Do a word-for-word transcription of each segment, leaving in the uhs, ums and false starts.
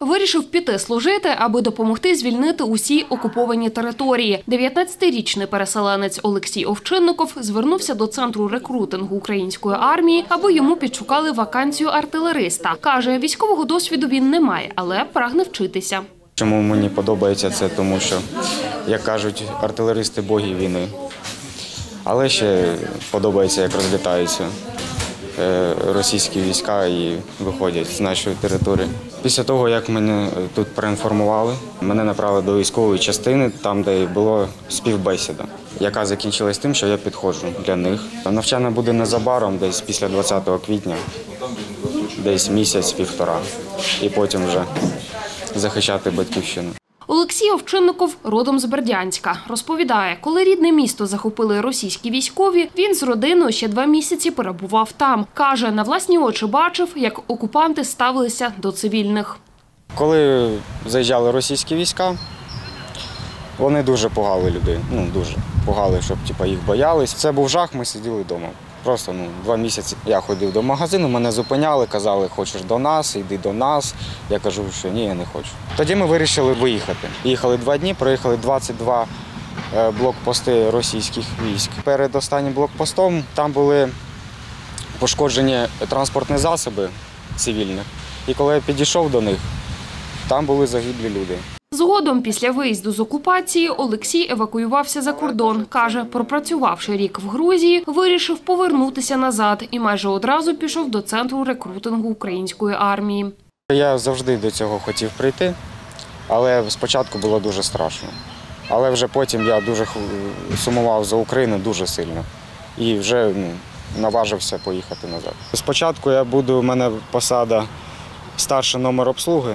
Вирішив піти служити, аби допомогти звільнити усі окуповані території. дев'ятнадцятирічний переселенець Олексій Овчинников звернувся до Центру рекрутингу української армії, аби йому підшукали вакансію артилериста. Каже, військового досвіду він не має, але прагне вчитися. Чому мені подобається це? Тому що, як кажуть, артилеристи – боги війни. Але ще подобається, як розлітаються російські війська і виходять з нашої території. Після того, як мене тут проінформували, мене направили до військової частини, там, де була співбесіда, яка закінчилась тим, що я підходжу для них. Навчання буде незабаром, десь після двадцятого квітня, десь місяць-півтора, і потім вже захищати батьківщину. Олексій Овчинников родом з Бердянська. Розповідає, коли рідне місто захопили російські військові, він з родиною ще два місяці перебував там. Каже, на власні очі бачив, як окупанти ставилися до цивільних. Коли заїжджали російські війська, вони дуже пугали людей. Ну, дуже пугали, щоб типу, їх боялись. Це був жах, ми сиділи вдома. Просто ну, два місяці я ходив до магазину, мене зупиняли, казали, хочеш до нас, йди до нас. Я кажу, що ні, я не хочу. Тоді ми вирішили виїхати. Їхали два дні, проїхали двадцять два блокпости російських військ. Перед останнім блокпостом там були пошкоджені транспортні засоби цивільних. І коли я підійшов до них, там були загиблі люди. Згодом, після виїзду з окупації, Олексій евакуювався за кордон. Каже, пропрацювавши рік в Грузії, вирішив повернутися назад і майже одразу пішов до Центру рекрутингу української армії. Я завжди до цього хотів прийти, але спочатку було дуже страшно. Але вже потім я дуже сумував за Україну дуже сильно і вже ну, наважився поїхати назад. Спочатку я буду, у мене посада старший номер обслуги.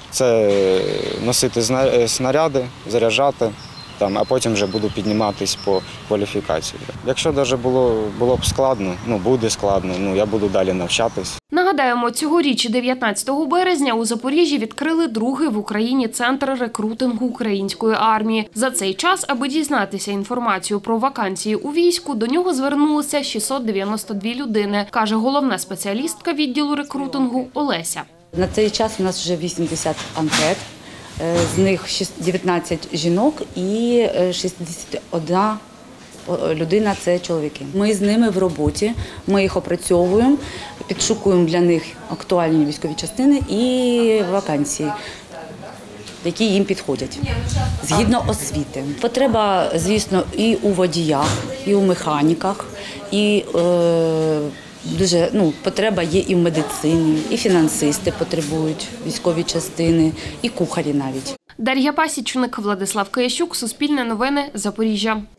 Це носити снаряди, заряджати, там, а потім вже буду підніматися по кваліфікації. Якщо навіть було, було б складно, ну буде складно, ну я буду далі навчатись. Нагадаємо, цьогоріч дев'ятнадцятого березня у Запоріжжі відкрили другий в Україні центр рекрутингу української армії. За цей час, аби дізнатися інформацію про вакансії у війську, до нього звернулося шістсот дев'яносто дві людини, каже головна спеціалістка відділу рекрутингу Олеся. На цей час у нас вже вісімдесят анкет, з них дев'ятнадцять жінок і шістдесят одна людина – це чоловіки. Ми з ними в роботі, ми їх опрацьовуємо, підшукуємо для них актуальні військові частини і вакансії, які їм підходять, згідно освіти. Потреба, звісно, і у водіях, і у механіках, і е, Дуже ну, потреба є і в медицині, і фінансисти потребують військові частини, і кухарі навіть. Дар'я Пасічник, Владислав Киящук, Суспільне новини, Запоріжжя.